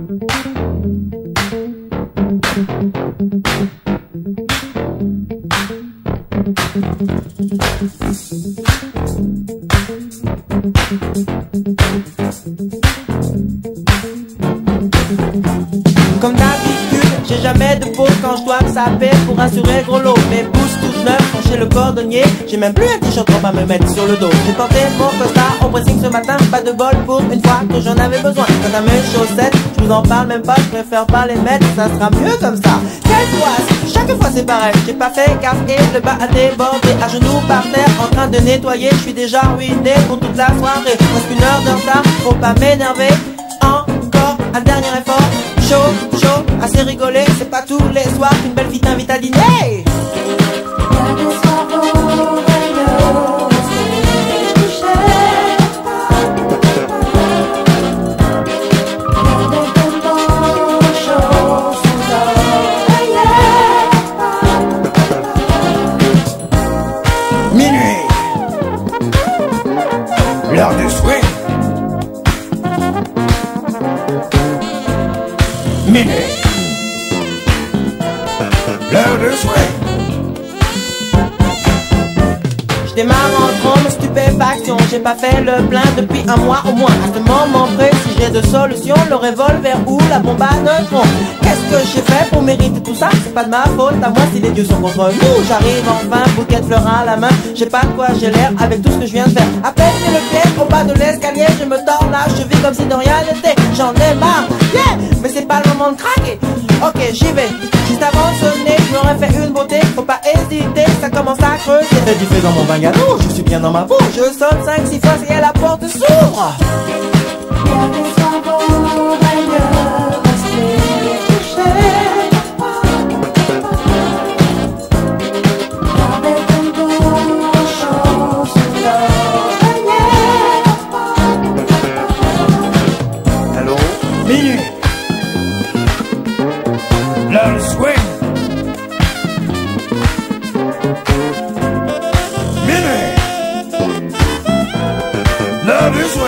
Comme d'habitude, j'ai jamais de pause quand je dois me saper pour assurer gros lot. Mes bouches toutes neuves sont chez le cordonnier. J'ai même plus un t-shirt pour pas me mettre sur le dos. J'ai tenté mon costard au pressing ce matin, pas de bol pour une fois que j'en avais besoin. Quant à mes chaussettes, je vous en parle même pas, je préfère pas les mettre, ça sera mieux comme ça. Quelle fois, chaque fois c'est pareil, j'ai pas fait gaffe et le bas a débordé. À genoux par terre, en train de nettoyer, je suis déjà ruiné pour toute la soirée. Presque une heure de retard, faut pas m'énerver. Encore un dernier effort. Chaud, chaud, assez rigolé, c'est pas tous les soirs qu'une belle fille t'invite à dîner. Y'a des soirs où on se coucher. Y'a des moments chauds sous l'oreiller. Minuit, l'heure du swing. Minuit, l'heure du swing. Je démarre en trombe, stupéfaction. J'ai pas fait le plein depuis un mois au moins. À ce moment précis, j'ai deux solutions: le revolver ou la bombe à neutrons. Qu'est-ce que j'ai fait pour mériter tout ça? C'est pas de ma faute à moi si les dieux sont contre nous. J'arrive enfin, bouquet de fleurs à la main. J'ai pas de quoi j'ai l'air avec tout ce que je viens de faire. À peine j'ai le pied au bas de l'escalier, je me tords la cheville comme si de rien n'était. J'en ai marre, yeah, mais c'est pas le moment de craquer. Ok, j'y vais. Juste avant de sonner, je m'aurais fait une beauté. Faut pas hésiter, ça commence à creuser. C'est du fait dans mon bungalow, je suis bien dans ma peau. Je sonne 5-6 fois et la porte s'ouvre. Y'a des soirs où on va mieux rester couché. Y'a des moments chauds sous l'oreiller. Allô? Minuit, l'heure du swing. Minuit, l'heure du swing.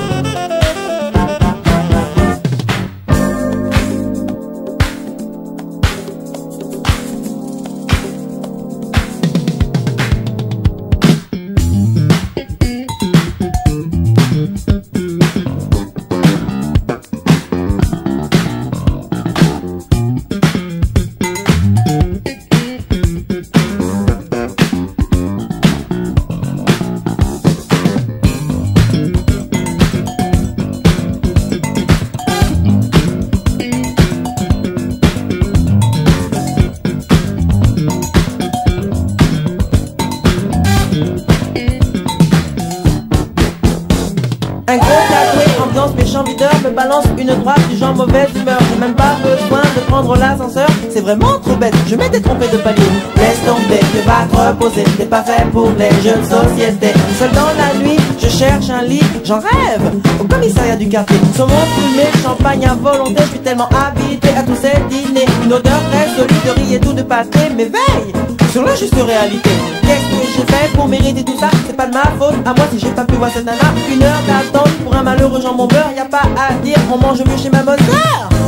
Un gros tatoué, ambiance méchant videur, me balance une droite du genre mauvaise humeur. J'ai même pas besoin de prendre l'ascenseur, c'est vraiment trop bête, je m'étais trompé de palier. Laisse tomber, tu vas te reposer, t'es pas fait pour les jeux de société. Seul dans la nuit, je cherche un lit, j'en rêve, au commissariat du quartier. Saumon fumé, champagne à volonté, je suis tellement habitué à tous ces dîners. Une odeur très solide de riz et tout de pâté m'éveille sur la juste réalité. Qu'est-ce que j'ai fait pour mériter tout ça? C'est pas de ma faute à moi si j'ai pas pu voir cette nana. Une heure d'attente pour un malheureux jambon beurre, y a pas à dire, on mange mieux chez ma bonne sœur.